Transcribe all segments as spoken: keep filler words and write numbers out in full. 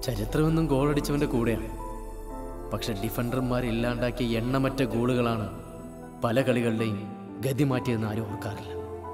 ചരിത്രമെന്നും ഗോളടിച്ചവൻ്റെ കൂടെയാണ്. പക്ഷെ ഡിഫൻഡർമാരില്ലാണ്ടാക്കിയ എണ്ണമറ്റ ഗോളുകളാണ് പല കളികളുടെയും ഗതി മാറ്റിയെന്ന് ആരും ഓർക്കാറില്ല.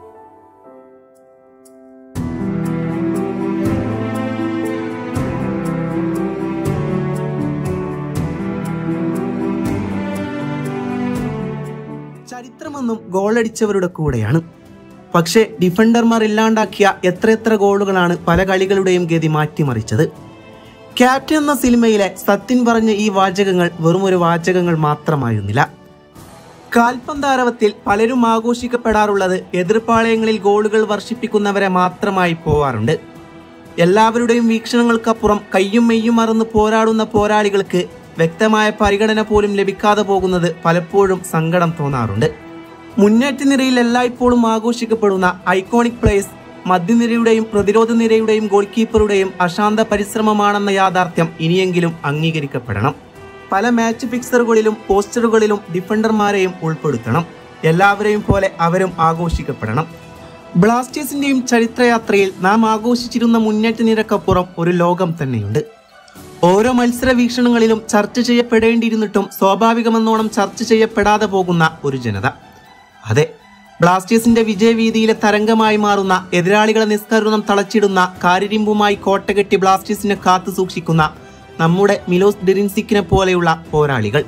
ചരിത്രമെന്നും ഗോളടിച്ചവരുടെ കൂടെയാണ്. പക്ഷേ ഡിഫൻഡർമാർ ഇല്ലാണ്ടാക്കിയ എത്രയെത്ര ഗോളുകളാണ് പല കളികളുടെയും ഗതി മാറ്റിമറിച്ചത്. ക്യാപ്റ്റൻ എന്ന സിനിമയിലെ സത്യൻ പറഞ്ഞ ഈ വാചകങ്ങൾ വെറുമൊരു വാചകങ്ങൾ മാത്രമായിരുന്നില്ല. കാൽപന്താരവത്തിൽ പലരും ആഘോഷിക്കപ്പെടാറുള്ളത് എതിർപ്പാളയങ്ങളിൽ ഗോളുകൾ വർഷിപ്പിക്കുന്നവരെ മാത്രമായി പോവാറുണ്ട്. എല്ലാവരുടെയും വീക്ഷണങ്ങൾക്കപ്പുറം കയ്യും മെയ്യും മറന്ന് പോരാടുന്ന പോരാളികൾക്ക് വ്യക്തമായ പരിഗണന പോലും ലഭിക്കാതെ പോകുന്നത് പലപ്പോഴും സങ്കടം തോന്നാറുണ്ട്. മുന്നേറ്റ നിരയിൽ എല്ലായ്പ്പോഴും ആഘോഷിക്കപ്പെടുന്ന ഐക്കോണിക് പ്ലേയേഴ്സ് മധ്യനിരയുടെയും പ്രതിരോധ നിരയുടെയും ഗോൾ കീപ്പറുടെയും അശാന്ത പരിശ്രമമാണെന്ന യാഥാർത്ഥ്യം ഇനിയെങ്കിലും അംഗീകരിക്കപ്പെടണം. പല മാച്ച് ഫിക്സറുകളിലും പോസ്റ്ററുകളിലും ഡിഫൻഡർമാരെയും ഉൾപ്പെടുത്തണം. എല്ലാവരെയും പോലെ അവരും ആഘോഷിക്കപ്പെടണം. ബ്ലാസ്റ്റേഴ്സിന്റെയും ചരിത്രയാത്രയിൽ നാം ആഘോഷിച്ചിരുന്ന മുന്നേറ്റ നിരക്കപ്പുറം ഒരു ലോകം തന്നെയുണ്ട്. ഓരോ മത്സര വീക്ഷണങ്ങളിലും ചർച്ച ചെയ്യപ്പെടേണ്ടിയിരുന്നിട്ടും സ്വാഭാവികമെന്നോണം ചർച്ച ചെയ്യപ്പെടാതെ പോകുന്ന ഒരു ജനത. അതെ, ബ്ലാസ്റ്റേഴ്സിന്റെ വിജയവീതിയിലെ തരംഗമായി മാറുന്ന എതിരാളികളെ നിസ്കരുണം തളച്ചിടുന്ന കാരിരിമ്പുമായി കോട്ടകെട്ടി ബ്ലാസ്റ്റേഴ്സിനെ കാത്തു സൂക്ഷിക്കുന്ന നമ്മുടെ മിലോസ് ഡെറിൻസിക്കിനെ പോലെയുള്ള പോരാളികൾ.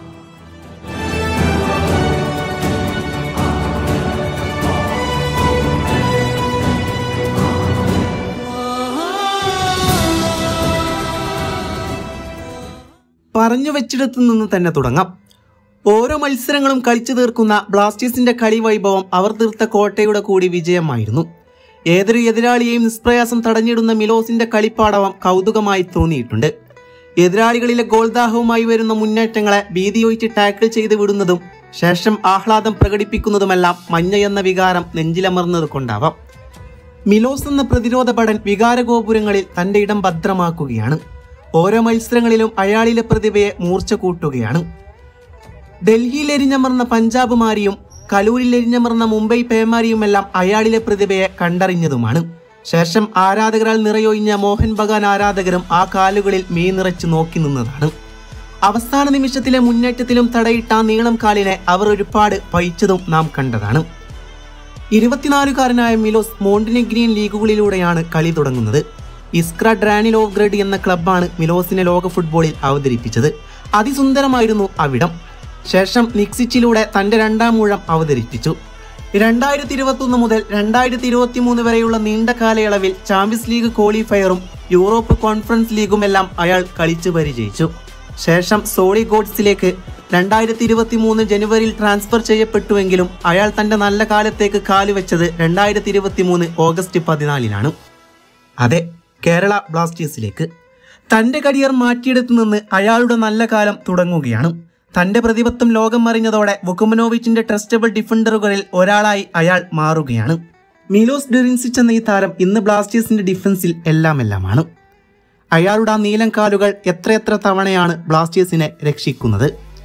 പറഞ്ഞു വെച്ചിടത്തു നിന്ന് തന്നെ തുടങ്ങാം. ഓരോ മത്സരങ്ങളും കളിച്ചു തീർക്കുന്ന ബ്ലാസ്റ്റേഴ്സിന്റെ കളി വൈഭവം അവർ തീർത്ത കോട്ടയുടെ കൂടി വിജയമായിരുന്നു. ഏതൊരു എതിരാളിയെയും നിഷ്പ്രയാസം തടഞ്ഞിടുന്ന മിലോസിന്റെ കളിപ്പാടവം കൗതുകമായി തോന്നിയിട്ടുണ്ട്. എതിരാളികളിലെ ഗോൾദാഹവുമായി വരുന്ന മുന്നേറ്റങ്ങളെ ഭീതിയൊഴിച്ച് ടാക്കിൾ ചെയ്ത് വിടുന്നതും ശേഷം ആഹ്ലാദം പ്രകടിപ്പിക്കുന്നതുമെല്ലാം മഞ്ഞ എന്ന വികാരം നെഞ്ചിലമർന്നത് കൊണ്ടാവാം. മിലോസ് എന്ന പ്രതിരോധ ഭടൻ വികാരഗോപുരങ്ങളിൽ തന്റെ ഇടം ഭദ്രമാക്കുകയാണ്. ഓരോ മത്സരങ്ങളിലും അയാളിലെ പ്രതിഭയെ മൂർച്ച കൂട്ടുകയാണ്. ഡൽഹിയിൽ എരിഞ്ഞമർന്ന പഞ്ചാബ് മാരിയും കലൂരിൽ എരിഞ്ഞമർന്ന മുംബൈ പേമാരിയുമെല്ലാം അയാളിലെ പ്രതിഭയെ കണ്ടറിഞ്ഞതുമാണ്. ശേഷം ആരാധകരാൽ നിറയൊഴിഞ്ഞ മോഹൻ ബഗാൻ ആരാധകരും ആ കാലുകളിൽ മീൻ നിറച്ചു നോക്കി നിന്നതാണ്. അവസാന നിമിഷത്തിലെ മുന്നേറ്റത്തിലും തടയിട്ട ആ നീളം കാലിനെ അവർ ഒരുപാട് പഴിച്ചതും നാം കണ്ടതാണ്. ഇരുപത്തിനാലുകാരനായ മിലോസ് മോണ്ടിനെഗ്രിയൻ ലീഗുകളിലൂടെയാണ് കളി തുടങ്ങുന്നത്. ഇസ്ക്ര ഡ്രാനിലോവ്ഗ്രഡ് എന്ന ക്ലബ്ബാണ് മിലോസിനെ ലോക ഫുട്ബോളിൽ അവതരിപ്പിച്ചത്. അതിസുന്ദരമായിരുന്നു അവിടം. ശേഷം നിക്സിച്ചിലൂടെ തന്റെ രണ്ടാം ഊഴം അവതരിപ്പിച്ചു. രണ്ടായിരത്തി ഇരുപത്തി ഒന്ന് മുതൽ രണ്ടായിരത്തി ഇരുപത്തി മൂന്ന് വരെയുള്ള നീണ്ട കാലയളവിൽ ചാമ്പ്യൻസ് ലീഗ് ക്വാളിഫയറും യൂറോപ്പ് കോൺഫറൻസ് ലീഗുമെല്ലാം അയാൾ കളിച്ചു പരിചയിച്ചു. ശേഷം സോളി ഗോഡ്സിലേക്ക് രണ്ടായിരത്തി ഇരുപത്തി മൂന്ന് ജനുവരിയിൽ ട്രാൻസ്ഫർ ചെയ്യപ്പെട്ടുവെങ്കിലും അയാൾ തന്റെ നല്ല കാലത്തേക്ക് കാലുവെച്ചത് രണ്ടായിരത്തി ഇരുപത്തി മൂന്ന് ഓഗസ്റ്റ് പതിനാലിനാണ്. അതെ, കേരള ബ്ലാസ്റ്റേഴ്സിലേക്ക്. തന്റെ കരിയർ മാറ്റിയെടുത്തു നിന്ന് അയാളുടെ നല്ല കാലം തുടങ്ങുകയാണ്. തന്റെ പ്രതിപത്വം ലോകം അറിഞ്ഞതോടെ വുകുമനോവിച്ചിന്റെ ട്രസ്റ്റബിൾ ഡിഫൻഡറുകളിൽ ഒരാളായി അയാൾ മാറുകയാണ്. മിലോസ് ഡെറിൻസിച്ച് എന്ന ഈ താരം ഇന്ന് ബ്ലാസ്റ്റേഴ്സിന്റെ ഡിഫൻസിൽ എല്ലാം എല്ലാമാണ്. അയാളുടെ ആ നീലം കാലുകൾ എത്രയെത്ര തവണയാണ് ബ്ലാസ്റ്റേഴ്സിനെ രക്ഷിക്കുന്നത്.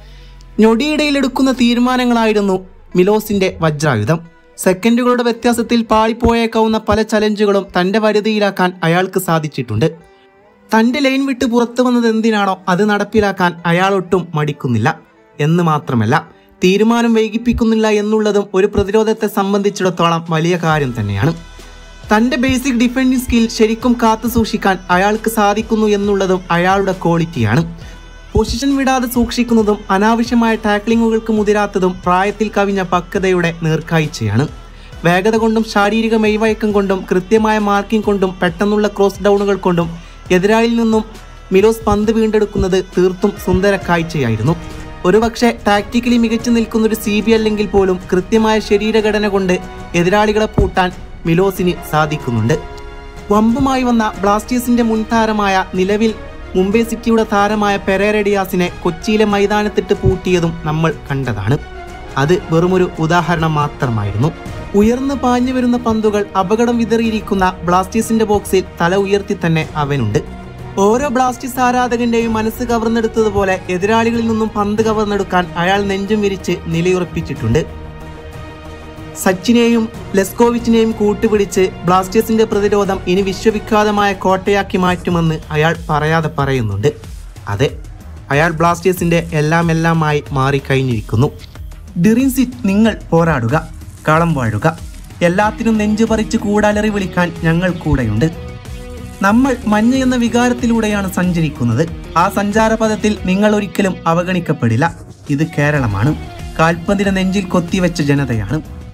ഞൊടിയിടയിൽ എടുക്കുന്ന തീരുമാനങ്ങളായിരുന്നു മിലോസിന്റെ വജ്രായുധം. സെക്കൻഡുകളുടെ വ്യത്യാസത്തിൽ പാളിപ്പോയേക്കാവുന്ന പല ചലഞ്ചുകളും തന്റെ വരുതിയിലാക്കാൻ അയാൾക്ക് സാധിച്ചിട്ടുണ്ട്. തന്റെ ലൈൻ വിട്ട് പുറത്തു വന്നത് എന്തിനാണോ അത് നടപ്പിലാക്കാൻ അയാൾ ഒട്ടും മടിക്കുന്നില്ല. എന്ന് മാത്രമല്ല, തീരുമാനം വൈകിപ്പിക്കുന്നില്ല എന്നുള്ളതും ഒരു പ്രതിരോധത്തെ സംബന്ധിച്ചിടത്തോളം വലിയ കാര്യം തന്നെയാണ്. തന്റെ ബേസിക് ഡിഫൻഡിങ് സ്കിൽ ശരിക്കും കാത്തു സൂക്ഷിക്കാൻ അയാൾക്ക് സാധിക്കുന്നു എന്നുള്ളതും അയാളുടെ ക്വാളിറ്റിയാണ്. പൊസിഷൻ വിടാതെ സൂക്ഷിക്കുന്നതും അനാവശ്യമായ ടാക്ലിങ്ങുകൾക്ക് മുതിരാത്തതും പ്രായത്തിൽ കവിഞ്ഞ പക്വതയുടെ നേർക്കാഴ്ചയാണ്. വേഗത കൊണ്ടും ശാരീരിക മെയ്വഴക്കം കൊണ്ടും കൃത്യമായ മാർക്കിംഗ് കൊണ്ടും പെട്ടെന്നുള്ള ക്രോസ് ഡൗണുകൾ കൊണ്ടും എതിരാളിയിൽ നിന്നും മിലോസ് പന്ത് വീണ്ടെടുക്കുന്നത് തീർത്തും സുന്ദര കാഴ്ചയായിരുന്നു. ഒരുപക്ഷെ ടാക്ടിക്കലി മികച്ചു നിൽക്കുന്നൊരു സി ബി അല്ലെങ്കിൽ പോലും കൃത്യമായ ശരീരഘടന കൊണ്ട് എതിരാളികളെ പൂട്ടാൻ മിലോസിന് സാധിക്കുന്നുണ്ട്. വമ്പുമായി വന്ന ബ്ലാസ്റ്റേഴ്സിന്റെ മുൻ താരമായ നിലവിൽ മുംബൈ സിറ്റിയുടെ താരമായ പെരേര ഡിയാസിനെ കൊച്ചിയിലെ മൈതാനത്തിട്ട് പൂട്ടിയതും നമ്മൾ കണ്ടതാണ്. അത് വെറുമൊരു ഉദാഹരണം മാത്രമായിരുന്നു. ഉയർന്നു പാഞ്ഞു വരുന്ന പന്തുകൾ അപകടം വിതറിയിരിക്കുന്ന ബ്ലാസ്റ്റേഴ്സിന്റെ ബോക്സിൽ തല ഉയർത്തി തന്നെ അവനുണ്ട്. ഓരോ ബ്ലാസ്റ്റേഴ്സ് ആരാധകന്റെയും മനസ്സ് കവർന്നെടുത്തതുപോലെ എതിരാളികളിൽ നിന്നും പന്ത് കവർന്നെടുക്കാൻ അയാൾ നെഞ്ചും വിരിച്ച് നിലയുറപ്പിച്ചിട്ടുണ്ട്. സച്ചിനെയും ലെസ്കോവിച്ചിനെയും കൂട്ടുപിടിച്ച് ബ്ലാസ്റ്റേഴ്സിന്റെ പ്രതിരോധം ഇനി വിശ്വവിഖ്യാതമായ കോട്ടയാക്കി മാറ്റുമെന്ന് അയാൾ പറയാതെ പറയുന്നുണ്ട്. അതെ, അയാൾ ബ്ലാസ്റ്റേഴ്സിന്റെ എല്ലാം എല്ലാമായി മാറിക്കഴിഞ്ഞിരിക്കുന്നു. ഡിറിൻസിറ്റ്, നിങ്ങൾ പോരാടുക, കളം വാഴുക, എല്ലാത്തിനും നെഞ്ചു പറിച്ച് കൂടാലറി വിളിക്കാൻ ഞങ്ങൾ കൂടെയുണ്ട്. നമ്മൾ മഞ്ഞ എന്ന വികാരത്തിലൂടെയാണ് സഞ്ചരിക്കുന്നത്. ആ സഞ്ചാരപഥത്തിൽ നിങ്ങൾ ഒരിക്കലും അവഗണിക്കപ്പെടില്ല. ഇത് കേരളമാണ്. കാൽപന്തിനെ നെഞ്ചിൽ കൊത്തിവെച്ച ജനതയാണ്.